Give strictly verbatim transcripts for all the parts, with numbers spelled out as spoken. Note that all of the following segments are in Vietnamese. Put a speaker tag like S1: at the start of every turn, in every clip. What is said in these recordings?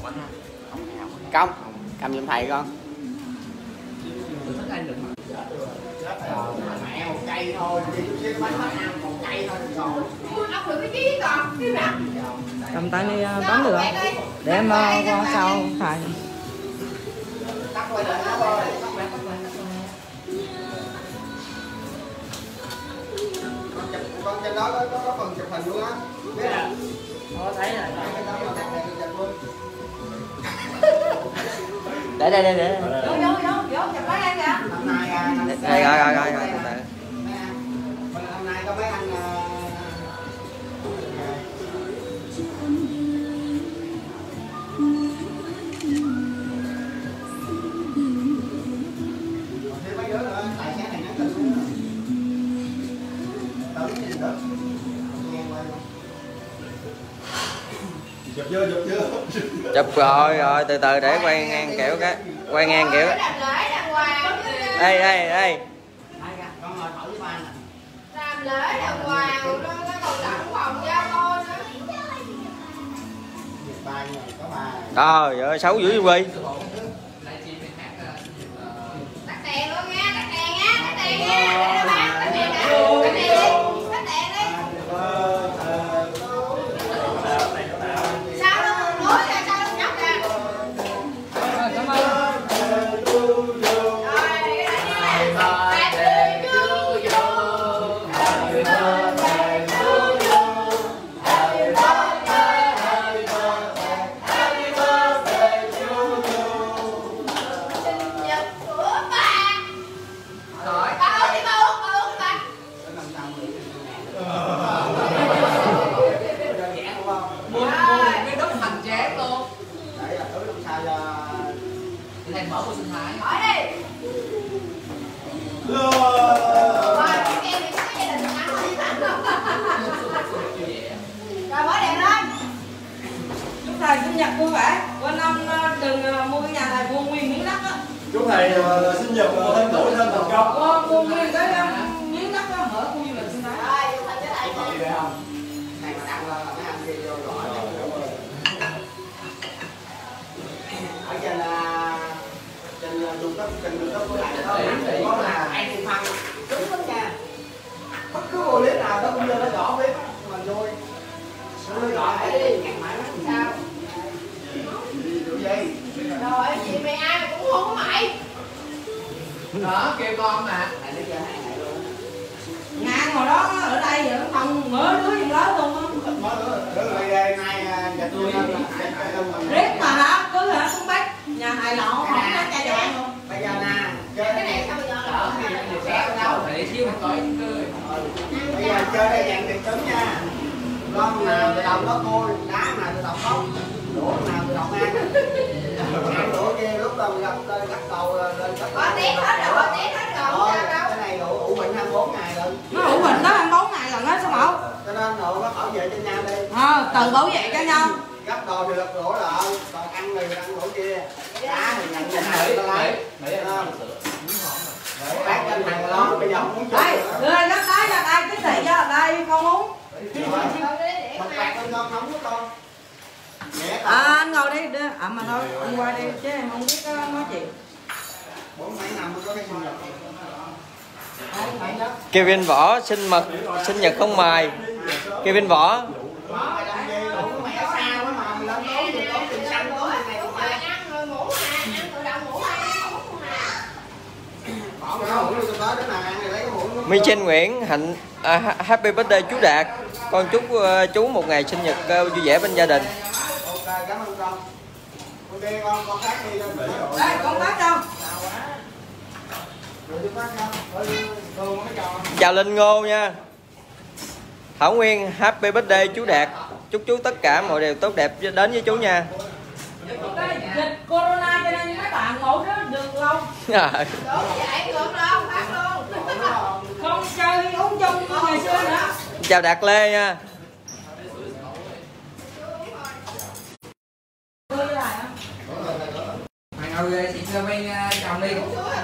S1: Công, cầm giùm thầy con.
S2: Mẹ một cây thôi, chứ bánh bánh ăn một cây thôi rồi.
S3: Ông được cái chí còn, cái rạp.
S4: Cầm tay đi bắn được không? Để em qua sau thầy.
S2: Tắt quay lại nó thôi. Con trên đó có, có phần chụp hình luôn á. Biết à?
S4: Có thấy rồi.
S1: Để đây đây để.
S3: Vô vô vô vô chụp mấy anh kìa.
S2: Năm nay à, năm nay.
S1: Đây rồi rồi rồi rồi từ từ.
S2: Năm nay có mấy anh chụp chưa chụp chưa
S1: Chụp rồi rồi từ từ để quay ngang kiểu cái quay ngang kiểu. Đây đây đây.
S2: con ngồi thổi với ba nè.
S3: Làm lễ đàng hoàng, nó còn tặng phòng cho con nữa.
S2: Ba người có ba.
S1: Trời ơi xấu dữ Duy.
S3: Tắt đèn luôn nha, tắt đèn nha, tắt đèn nha. Để nó bán, tắt đèn nè. Tắt đèn đi, tắt đèn đi. Sao đâu còn núi ra, sao đâu nhóc ra.
S4: Cảm ơn.
S5: Mở của sinh thái.
S3: Hỏi đi. Rồi, cái em thì có cái gia đình ăn rồi thẳng không? Rồi mở đèn lên.
S4: Chúc thầy sinh nhật vui vẻ. Qua năm đừng mua cái nhà thầy mua nguyên miếng đất á.
S6: Chúc thầy sinh nhật thân tuổi thân thành công.
S4: Mua nguyên cái miếng đất đó mở khu du lịch sinh thái.
S3: Rồi, vô thành cho thầy
S2: Đi
S3: nha.
S2: không? Thầy mà ăn lên là mấy anh kia vô gọi. Ở trên trên trung cấp trên trung cấp của lại đó có là anh đi phân đúng lắm nha. Bất cứ bộ clip nào đó cũng vô nó gõ clip mà vui. Nó gọi hãy đi ngàn mãi lắm sao? Gì kiểu gì?
S3: Rồi, chị mày ai mà cũng hôn mày.
S5: Đó, kêu con mà.
S2: Này nó chơi hai ngày luôn.
S4: Ngang ngồi đó ở đây vậy không mở đứa gì lớn luôn á.
S2: Mới nữa, nữa đây nay nhà tôi
S4: Riết mà hả, cứ hả cũng bắt nhà thầy lọ không có cha chọn luôn.
S2: bây giờ nè, chơi
S3: Cái này sao bây giờ
S5: Đó,
S3: lỡ
S5: thì
S3: hả?
S5: mình sẽ đâu phải chiêu mình coi cười.
S2: bây giờ chơi đây dạng tiền trứng nha. Con nào tự động có côi, đá nào tự động bóc, đũa nào tự động ăn. Ăn đũa kia lúc đầu gặp lên cắt đầu lên cắt
S3: Có tiếng hết rồi, tiếng hết rồi, không
S2: thôi,
S3: sao đâu.
S2: cái này đủ ủ bệnh hai mươi bốn ngày rồi.
S4: Nó ủ bệnh đó ăn bốn ngày lần đó sao mẫu?
S2: Cho nên đủ nó bảo vệ cho nhau đi.
S4: Ờ, tự bảo vệ cho nhau.
S2: Gấp đồ thì lật đũa lại, còn ăn thì ăn đũa kia. Đá thì nhận cho
S5: Mỹ,
S2: hàng ta lấy.
S5: Mỹ, Mỹ ăn
S2: Để bán cho hàng lo, bây giờ không muốn
S4: Đây,
S2: chơi
S4: đưa đây gấp đá ra đây, cái thị ra đây con uống.
S2: Mặt bạc lên con nóng của con.
S4: À, anh ngồi đi, đưa. À mà thôi, anh qua đi chứ em không biết uh, nói chuyện.
S2: Bốn mấy năm mới có cái sinh nhật.
S1: Kevin Võ sinh mật sinh nhật không mài. Kevin Võ.
S2: Mẹ sao quá mà mình lên tối thì tối tiền xanh tối này cũng phải
S3: Ăn rồi ngủ nè, ăn tự động ngủ hay không ngủ nè.
S2: bỏ cái hũ luôn đó, đứa nào ăn thì lấy cái hũ.
S1: My Chen Nguyễn Hạnh à, Happy birthday chú Đạt. Con chúc uh, chú một ngày sinh nhật uh, vui vẻ bên gia đình.
S2: Ok, cảm ơn con. Ok con, con khác đi lên.
S4: Đây, con tát đâu?
S1: Chào Linh Ngô nha. Thảo Nguyên Happy birthday chú Đạt. Chúc chú tất cả mọi điều tốt đẹp đến với chú nha.
S4: Dịch corona cho nên mấy bạn ngủ đó được lâu.
S3: Đúng vậy, ngược đâu, phát luôn.
S4: Không chơi uống chung như ngày xưa nữa.
S1: Chào Đạt Lê nha.
S5: Mày ngồi đây chị cho bên chồng đi.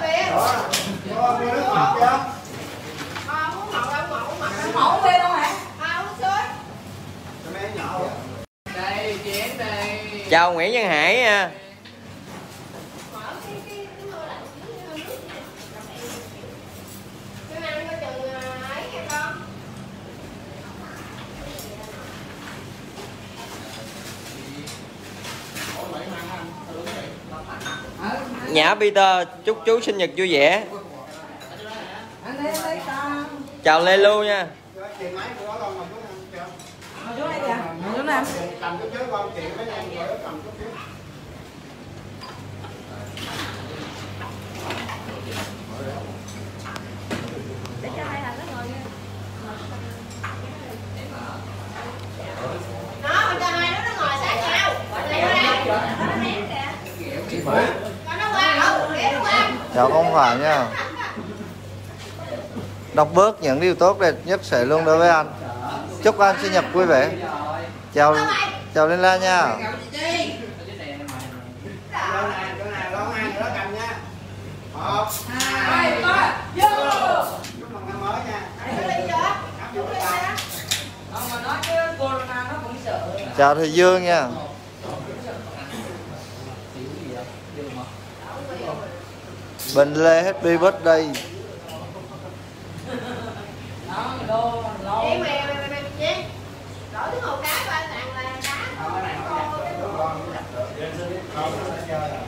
S4: Mẫu bê đâu hả?
S5: Đây, chén đây.
S1: Chào Nguyễn Văn Hải nha.
S3: Mở cái cái cái mưa lạnh nước nước nè. Cái ăn coi chừng ấy nha con.
S1: Nhã Peter chúc chú sinh nhật vui vẻ.
S4: Anh lấy lấy con.
S1: Chào Lê Lưu nha.
S2: Chuyện máy của nó con mà chú ăn chưa?
S4: Ngồi xuống đây kìa. Ngồi xuống nè.
S2: Cầm chút chứ con chuyện với em rồi cầm chút chứ.
S3: Để cho hai thằng nó ngồi nha. Nó mình cho hai đứa nó ngồi sát nhau. Lấy nó ra. Nó ném kìa. Con nó qua đâu? Kéo nó qua.
S7: Chào không phải nha. Đọc bớt những điều tốt đẹp nhất sẽ luôn đối với anh. Chúc anh sinh nhật vui vẻ. Chào chào Linh La nha.
S2: Chỗ này, chỗ này lo hai người đó cầm nha. Một,
S4: Hai, ba, vô.
S2: chúc mừng năm mới nha.
S3: Đưa đi chưa?
S2: Áp dụng cái tay.
S4: Không mà nói chứ corona nó cũng sợ.
S7: Chào Thầy Dương nha. Bình Lê happy birthday.
S4: Đó, đô, lô.
S3: Chị mày mày mày mày gì? Đổi thứ một cái qua tặng là đá.
S2: Không, cái này không có cái con con nhập được. Con nó sẽ chơi rồi.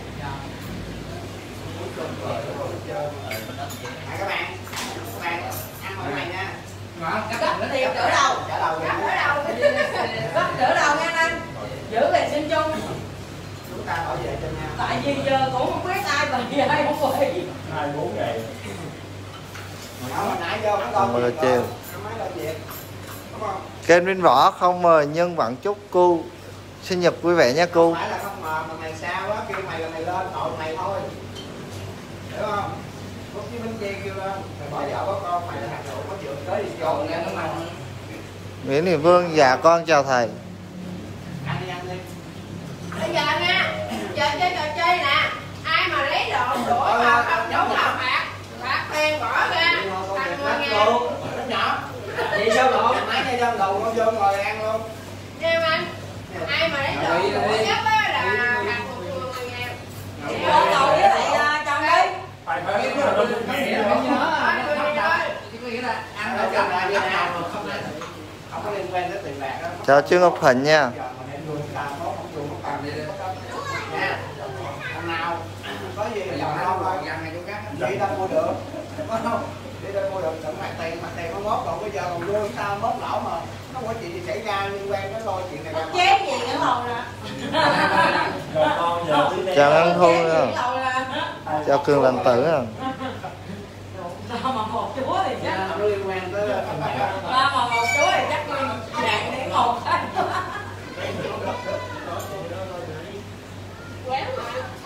S2: Này các bạn, các bạn ăn món này nha.
S4: Gấp tiền đỡ đầu.
S2: Trả đầu
S3: Đá
S2: nha.
S3: đỡ đầu.
S4: Gấp đỡ đầu nha anh. Giữ vệ sinh chung.
S2: Chúng ta bảo vệ cho nhau.
S4: Tại vì giờ cũng không biết ai và gì ai không quay.
S6: hai bốn ngày.
S2: Nó hồi nãy vô cái con
S7: Mời
S2: việc
S7: chiều.
S2: rồi. Nó mới lo việc. Đúng không?
S7: Kênh Vinh Võ không mời nhưng vẫn chúc cô sinh nhật vui vẻ nha cô.
S2: Không phải là không mờ mà mày sao á, kêu mày là mày lên tội mày thôi. Hiểu không? Lúc với Minh Chi kêu lên, mày bỏ vợ có con, mày là thằng đủ có chịu tới đi vô nghe nó mặn.
S7: Nguyễn Thị Vương dạ con chào thầy.
S2: Ăn đi ăn đi.
S3: Bây giờ nha, giờ chơi trò chơi nè. Ai mà lấy đồ đổ vào không đúng là phạt. Phạt tiền bỏ ra. Thành mười ngàn.
S2: Nó nhỏ. Vậy sao lộ? Máy nha trong đầu con vô ngồi ăn luôn.
S3: Nghe anh. Ai mà lấy đồ đổ nhất á là phạt mười ngàn.
S4: Vô ngồi với lại à, chồng đi.
S6: Phải phải biết là nó nhẹ
S3: Hỏi
S6: đó.
S3: người đi thôi.
S5: Có nghĩa là ăn
S2: Ở
S5: ở
S2: trong
S5: trong
S2: là như
S5: là
S2: nào
S5: nào
S2: mà không không có liên quan tới tiền bạc đó.
S7: Chào Trương Ngọc Thịnh nha.
S2: Giờ mà đem luôn làm có không dùng không cầm nha. Hôm nào có gì
S5: bây giờ
S2: làm
S5: nó
S2: đâu
S5: còn
S2: thôi.
S5: ăn hay chỗ khác.
S2: Đi đâu mua được. Đúng không? Đi đâu mua được tận mặt tiền, mặt tiền nó mốt còn bây giờ còn vô sao mốt lỗ mà không có chuyện gì xảy ra liên quan tới lôi chuyện này ra.
S4: Chén gì nữa không nè.
S6: Rồi con giờ tí
S7: Chào Ngân Thu
S4: Chén gì
S7: nha.
S4: đâu nè.
S7: Chào Cường Lành Tử nha.
S4: Sao mà một chúa thì chắc.
S2: Nó liên quan tới tiền bạc.
S4: Ba mà một chúa thì chắc dạng để một thôi.
S3: Quéo mà.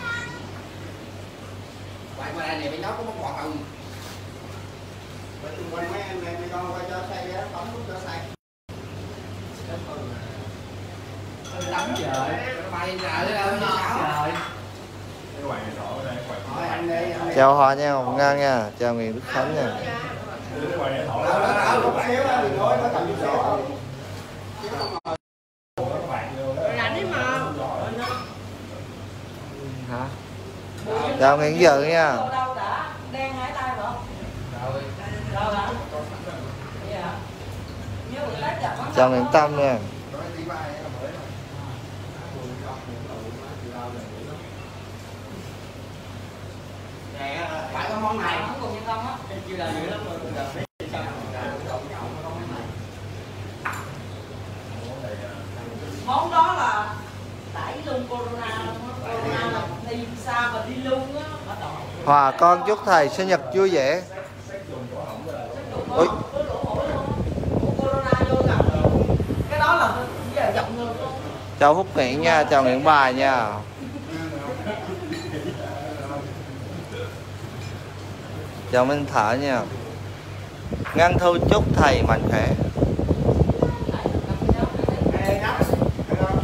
S5: Quay qua đây này bên đó có một quả cầu.
S2: Vậy xung quanh mấy em này mấy con qua cho xây cái tấm lúc cho xây.
S5: Tắm trời, nó bay ra tới đâu nó trời.
S6: cái quầy sổ ở đây, quầy
S2: Thôi anh đi. anh đi.
S7: Chào Hòa nha Hồng Ngang nha. Chào Nguyễn Đức Khánh nha.
S6: cái quầy này sổ
S2: Đó, đó, đó, lúc xíu đó mình nói nó cầm chút sổ.
S3: Rảnh đi mà.
S7: Hả? Chào Nguyễn Dự nha.
S4: Đâu đâu đã. Đen hai tay phải không?
S5: Rồi.
S4: Đâu đã. Vậy hả? Nhớ bữa tết chặt nó.
S7: Chào Nguyễn Tâm nha.
S2: Phải có món này.
S4: Không cùng như không á.
S2: Chưa là dữ lắm rồi.
S4: Món đó là đẩy luôn corona luôn á. Corona là đi xa và đi luôn á. Bắt đầu.
S7: Hòa con chúc thầy sinh nhật vui vẻ. Ôi.
S4: Corona vô gặp. Cái đó là giờ dọc ngược luôn.
S7: Chào Phúc Nguyễn nha. Chào Nguyễn Bài nha. Chào Minh Thở nha. Ngân Thu chúc thầy mạnh khỏe.
S2: Ê, nắp. Được không?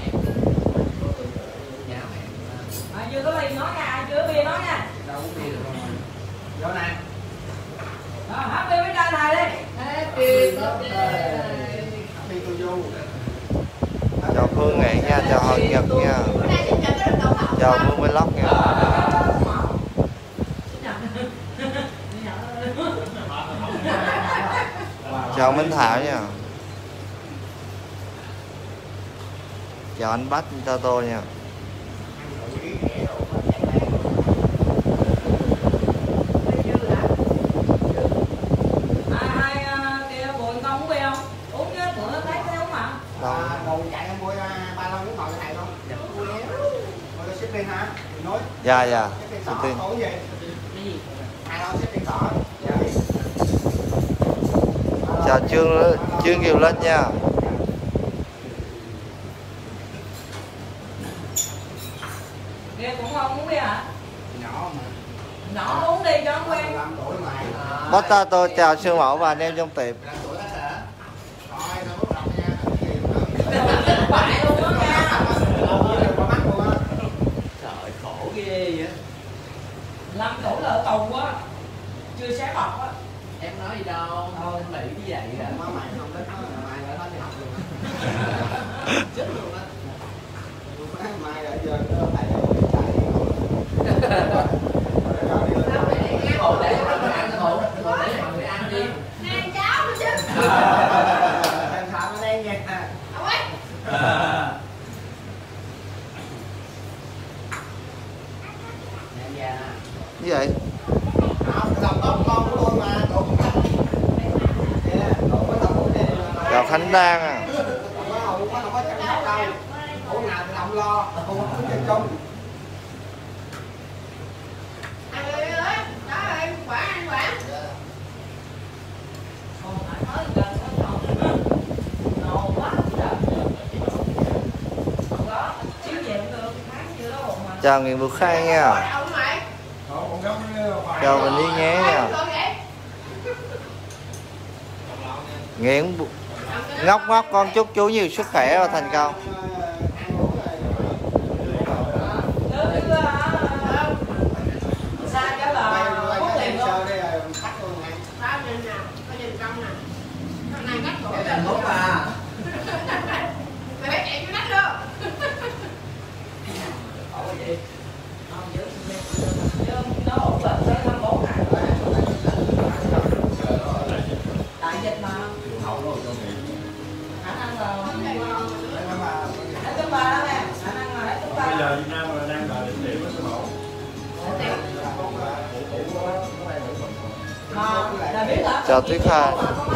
S4: À, chưa có ly nói nha, chưa có bia nói nha.
S5: Đâu có bia được đâu.
S2: Vô nè.
S4: Đó, hát bia với trai thầy đi.
S2: Happy tôi vô.
S7: Chào Phương. Vương Nghị nha, chào Hồng Nhật nha, chào Vương Vlog nha, chào Minh Thảo nha, chào anh Bách Tato nha.
S2: À, còn chạy em mua ba lon nước ngọt cho thầy không? Mua cho shipping hả? Nói.
S7: Dạ dạ.
S2: Shipping tỏ tối gì? Hai lon shipping tỏ.
S7: Chào Trương Trương Kiều Linh nha.
S4: Nghe cũng không uống đi hả?
S2: Nhỏ mà.
S4: Nhỏ uống đi cho nó quen.
S2: năm tuổi mà.
S7: Potato chào sư mẫu và anh em trong tiệm.
S2: năm tuổi hết hả? Rồi, nó bắt đầu nha.
S4: Bại luôn đó nha.
S5: Trời khổ ghê vậy.
S4: Năm tuổi là ở tù á. Chưa xé bọc á.
S5: Em nói gì đâu, thôi em bị như vậy rồi.
S2: Má mày không đến đó, mày lại hết đi học luôn.
S5: Chết luôn á.
S2: Mai lại giờ nó phải chạy.
S5: Ngồi để cho mình ăn ngồi, ngồi để cho mình ăn đi.
S3: Ăn cháo nữa chứ.
S2: Thằng Phạm ở đây nha.
S3: Đâu ấy?
S2: Em già.
S7: Như vậy.
S2: Không, lòng tóc con của tôi mà, cậu không thích.
S7: Chào Khánh Đan à.
S2: Không có hầu, không có chăm sóc đâu. Ủa nào thì lòng lo, không có chân chung.
S3: Ăn ơi ơi, đó ơi, quả ăn quả.
S4: Còn phải nói gần nó ngọt. Ngọt quá trời. Không có, chiếu về cũng được, tháng chưa đó bụng mà.
S7: Chào Nguyễn Bửu Khang nha.
S3: Ông mày.
S7: Chào Bình Đi Nhé nha. Nguyễn Bu- Ngốc ngốc con chúc chú nhiều sức khỏe và thành công.
S4: Nếu như hả, xa cháu là hút liền luôn.
S3: Bao nhìn nè, có nhìn trong nè. Trong này cắt cổ
S5: Cái
S3: rồi.
S5: này hút à.
S3: Mày phải chạy cho nách luôn.
S5: Khổ vậy.
S4: Nó ổn định tới năm bốn ngày. Đại dịch mà. Khả năng là hai chấm ba đó nè, khả năng là hai chấm ba.
S6: Bây giờ Việt Nam là đang đợi định điểm với sư mẫu.
S4: Mà là biết hả?
S7: Chào Tuyết Hà.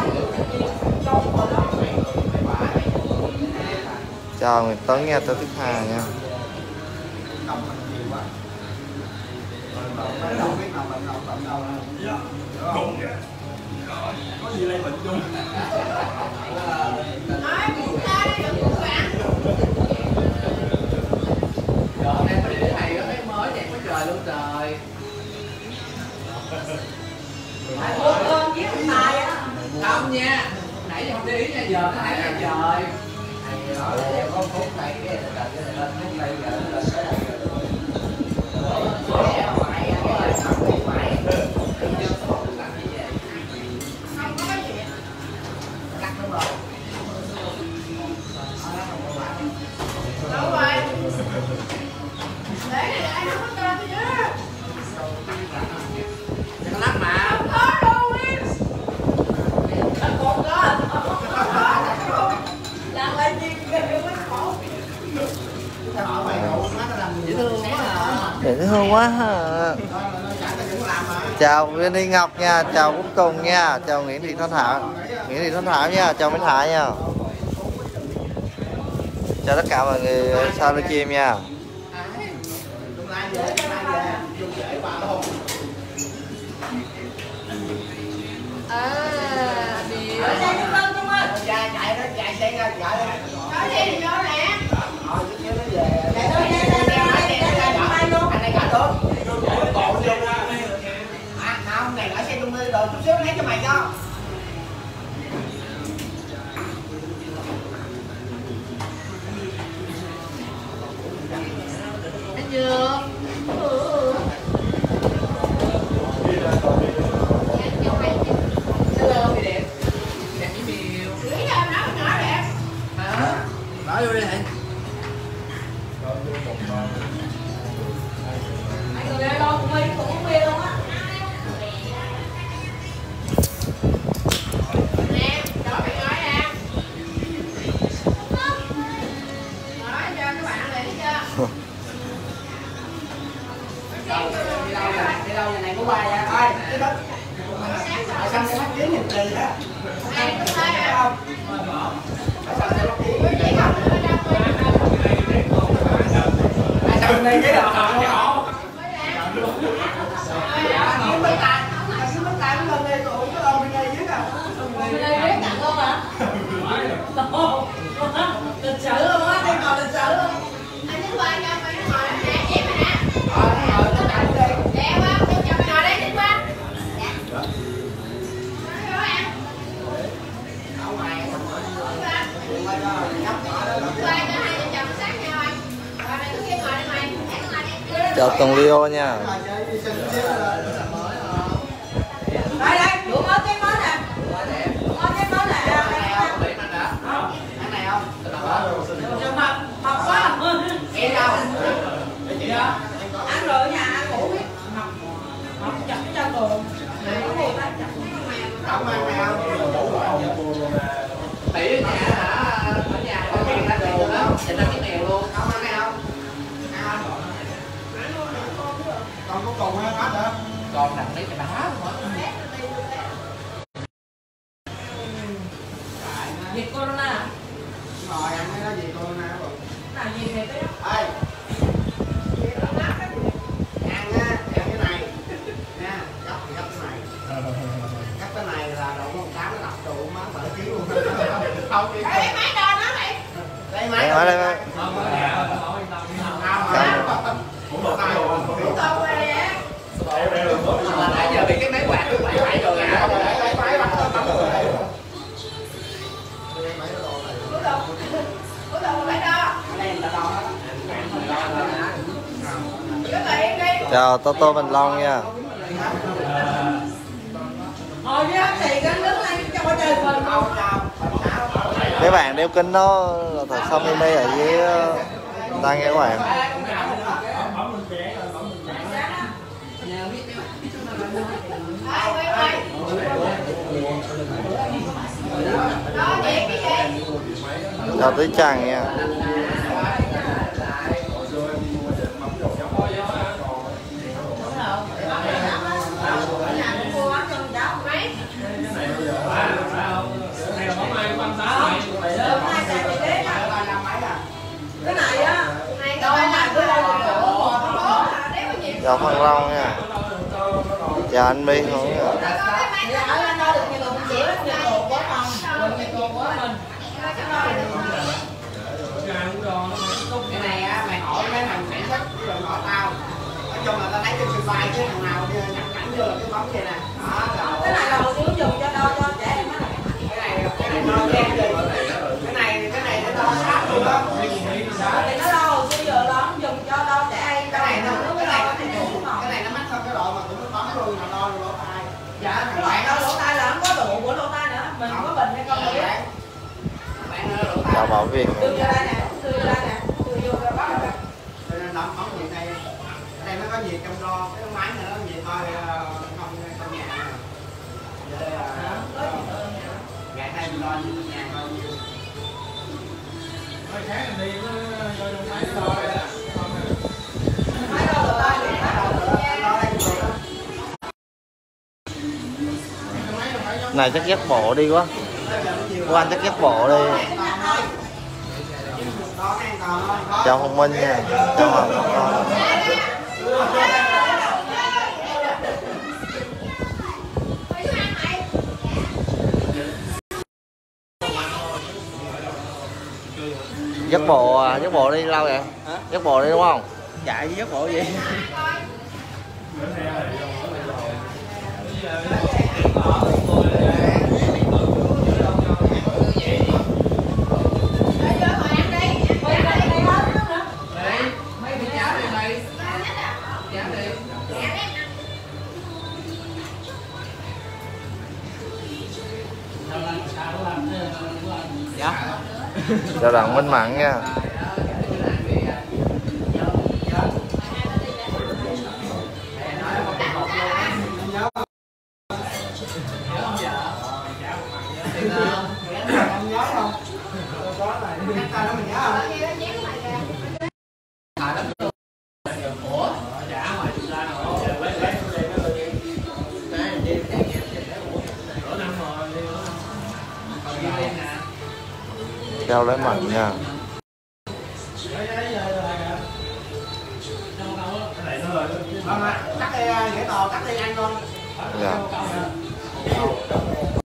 S7: Chào Nguyễn Tấn nha, chào Tuyết Hà nha.
S6: Có gì lây bệnh chung.
S3: Nói buồn ta đi, đừng buồn bạn.
S5: Giờ hôm nay có để thầy có cái mới đẹp quá trời luôn trời.
S4: Phải buồn lên với thằng Tài á.
S5: Không nha. Nãy giờ không để ý nha, giờ nó thấy là trời.
S2: Thầy nói là em có phút này cái này cái này lên phút này giờ nó lên cái này rồi.
S3: Không có cái gì.
S2: Cắt đúng rồi.
S3: Đâu rồi? Để này để ai không có tên chứ.
S5: Nó lắc mà.
S3: Không có luôn đi.
S4: Anh còn có. Làm lại gì ghê mới khổ.
S2: Tao hỏi mày cậu má tao làm
S5: Dễ thương quá à.
S7: Dễ thương quá hả?
S2: nó chẳng tao đừng làm mà.
S7: Chào Viên Đi Ngọc nha, chào Quốc Cùng nha, chào Nguyễn Thị Thanh Thảo, Nguyễn Thị Thanh Thảo nha, chào Minh Hải nha. Chào tất cả mọi người sao livestream chim nha.
S2: Tương lai về, tương lai về, dùng dễ bà luôn.
S3: À, điều.
S4: Ở đây chúng lên chúng ơi.
S2: Chạy chạy đó, chạy xe ra, chạy ra.
S3: Nói đi thì vô nè.
S2: Thôi, chút xíu nó về.
S4: Chạy thôi, chạy thôi, chạy thôi, chạy thôi, chạy thôi luôn.
S2: Anh này cả được. Bộ vô ra. À, không, này ở xe trung cư rồi, chút xíu lấy cho mày cho.
S3: Anh chưa? Ừ.
S5: Hello thì đẹp. Đẹp như miều.
S3: Gửi cho em nói nhỏ đẹp.
S5: Hả? Nói vô đi thầy.
S2: nhìn gì á.
S3: Ai cũng thấy không?
S2: Trong đây cái đầu nhỏ.
S4: Bên đây biết tặng không hả? Lịch sử luôn á, đây còn lịch sử luôn.
S3: Anh đứng qua cho mày ngồi nè, em mày nè. Đẹp không? Cho mày ngồi đây đứng qua.
S7: Chào Tùng Leo nha.
S4: Đây đây, đủ món cái món nè. Món cái món này là
S2: Cái này không?
S4: Giờ mập, mập quá.
S2: Em đâu?
S4: Ăn rồi ở nhà ăn ngủ biết. Mập, mập chặt cái chân rồi.
S2: Không ăn mày không?
S5: Tỷ ở nhà hả? Ở nhà có tiền ra đồ đó, nhìn ra cái mèo luôn.
S2: Không ăn mày không? Còn có còn ăn hết hả?
S5: Còn đặt mấy cái đá luôn á.
S4: Dịch corona.
S2: Rồi ăn cái đó gì con nè.
S4: Là gì này đấy?
S2: Ê. Ăn á, ăn cái này. Nha, gấp thì gấp cái này. Gấp cái này là đậu một tám nó đập trụ má bảy ký luôn. Không ký.
S3: Ê, máy đo nó mày.
S2: Đây máy.
S7: Đây, đây, đây.
S2: Nào mà. Cũng một tay rồi.
S3: Cũng tao quê á.
S5: Mà nãy giờ bị cái máy quạt cứ quậy quậy rồi à.
S2: Lấy máy bắt nó bấm rồi.
S3: Cuối cùng, cuối cùng phải đo.
S2: Đây là đo đó.
S3: Chỉ có tụi em đi.
S7: Chào Toto Bình Long nha.
S4: Hồi với bác sĩ gắn đứng lên cho qua trời mình.
S2: Không, chào.
S7: Mấy bạn đeo kính đó là thật sao mini ở dưới tai nghe các bạn.
S3: Ai quay quay. Đo vậy cái gì?
S7: Chào Tí Trần nha.
S3: Mấy?
S4: Cái này á,
S3: Này đâu mà cứ đâu mà bố hả? Đéo có nhiều.
S7: Chào Phan Long nha. Chào anh My Hữu nha.
S4: thì ở lên đo được nhiệt độ mình chịu nhiệt độ của phòng, nhiệt độ của mình.
S2: Cái này á, mày hỏi mấy thằng sản xuất rồi hỏi tao. Nói chung là tao thấy trên sân bay chứ thằng nào nhập cảnh vô là cái bóng vậy nè. Đó, rồi.
S4: Cái này là hồi xưa dùng cho đo cho trẻ em á.
S2: Cái này cái này đo cho em gì? Cái này cái này nó đo sát luôn đó.
S4: Thì nó đo hồi xưa giờ nó dùng cho đo trẻ em.
S2: Cái này nó cái này nó
S4: cái
S2: đủ cái này nó mắc hơn cái độ mà tụi nó bấm luôn mà đo lỗ tai.
S4: dạ các bạn đo lỗ tai là không có độ của lỗ tai nữa, mình có bình hay không biết.
S2: Bạn ơi, lỗ tai.
S7: Chào Bảo Việt.
S4: Đưa vô đây nè, đưa vô đây nè, đưa vô cho bác nè.
S2: Cho nên đóng bóng nhiệt này. Đây nó có nhiệt trong đo, cái máy này nó nhiệt thôi không trong nhà. Đây là ngày nay mình đo như nhà thôi. Thôi sáng mình đi nó vô trong máy nó đo đây.
S4: Máy đo lỗ tai thì máy đo lỗ tai.
S2: Đo đây cũng được.
S7: Này chắc dắt bộ đi quá. Của anh chắc dắt bộ đi. Chào Hồng Minh nha. Chào Hồng Minh. Dắt bộ à, dắt bộ đi lâu vậy?
S1: Hả?
S7: Dắt bộ đi đúng không?
S1: Chạy với giấc bộ gì?
S5: Dạ.
S7: Chào Đặng Minh Mặn nha. Treo lấy mảnh nha.
S2: Vâng ạ, cắt đi, Nghĩa Tò cắt đi ăn con.
S7: Dạ.